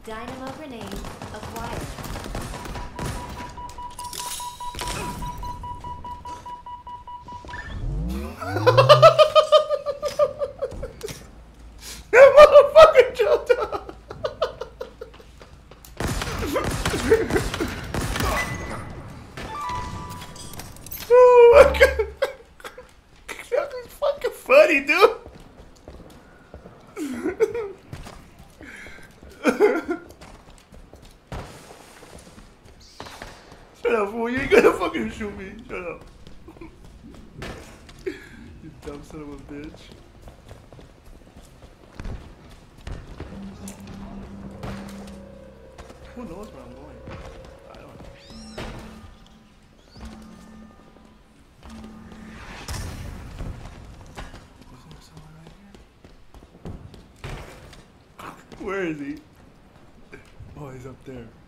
Dynamo grenade acquired. That motherfucker jumped up. Oh my god. That was fucking funny, dude. Shut up, fool. You ain't gonna fucking shoot me. Shut up. You dumb son of a bitch. Who knows where I'm going? I don't know. Isn't there someone right here? Where is he? Oh, he's up there.